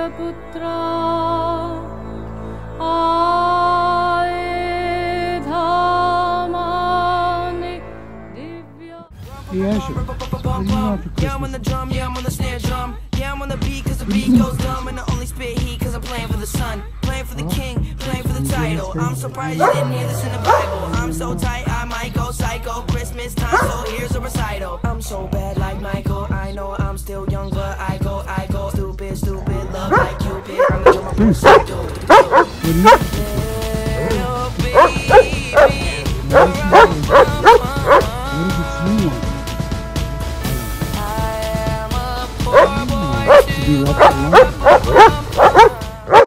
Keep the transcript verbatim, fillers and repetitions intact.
पुत्रा आये धामानि Divya. Yes. Yeah, I'm on the drum, yeah, I'm on the snare drum. Yeah, I'm on the beat cause the beat goes dumb. And I only spit heat cause I'm playing for the sun. Playing for the king, playing for the title. I'm surprised you didn't hear this in the Bible. I'm so tight, I might go psycho. Christmas time, so here's a recital. I'm so bad like Michael. I know I'm still young, but I go, I go. Stupid, stupid, love like Cupid. I'm the drummer, so do.